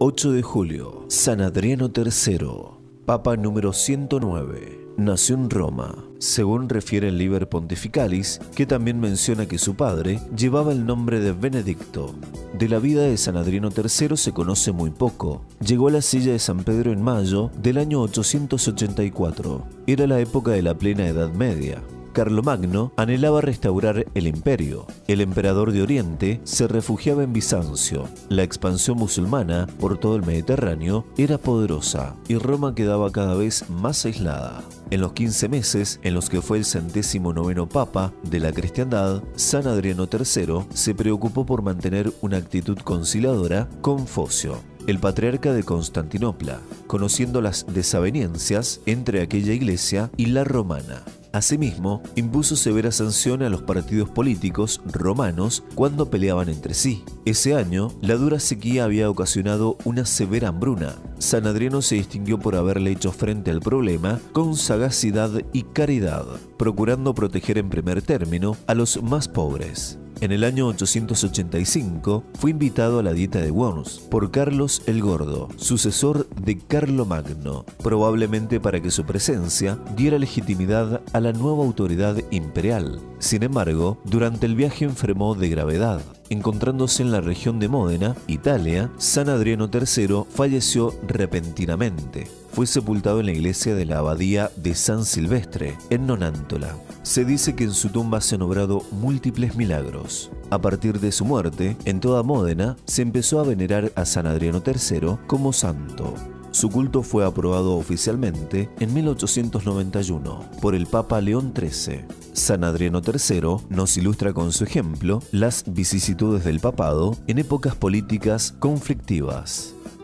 8 de julio, San Adriano III, Papa número 109. Nació en Roma, según refiere el Liber Pontificalis, que también menciona que su padre llevaba el nombre de Benedicto. De la vida de San Adriano III se conoce muy poco. Llegó a la silla de San Pedro en mayo del año 884. Era la época de la plena Edad Media. Carlomagno anhelaba restaurar el imperio. El emperador de Oriente se refugiaba en Bizancio. La expansión musulmana por todo el Mediterráneo era poderosa y Roma quedaba cada vez más aislada. En los 15 meses en los que fue el 109º Papa de la cristiandad, San Adriano III se preocupó por mantener una actitud conciliadora con Focio, el patriarca de Constantinopla, conociendo las desavenencias entre aquella iglesia y la romana. Asimismo, impuso severa sanción a los partidos políticos romanos cuando peleaban entre sí. Ese año, la dura sequía había ocasionado una severa hambruna. San Adriano se distinguió por haberle hecho frente al problema con sagacidad y caridad, procurando proteger en primer término a los más pobres. En el año 885 fue invitado a la Dieta de Worms por Carlos el Gordo, sucesor de Carlomagno, probablemente para que su presencia diera legitimidad a la nueva autoridad imperial. Sin embargo, durante el viaje enfermó de gravedad. Encontrándose en la región de Módena, Italia, San Adriano III falleció repentinamente. Fue sepultado en la iglesia de la abadía de San Silvestre, en Nonantola. Se dice que en su tumba se han obrado múltiples milagros. A partir de su muerte, en toda Módena se empezó a venerar a San Adriano III como santo. Su culto fue aprobado oficialmente en 1891 por el Papa León XIII. San Adriano III nos ilustra con su ejemplo las vicisitudes del papado en épocas políticas conflictivas.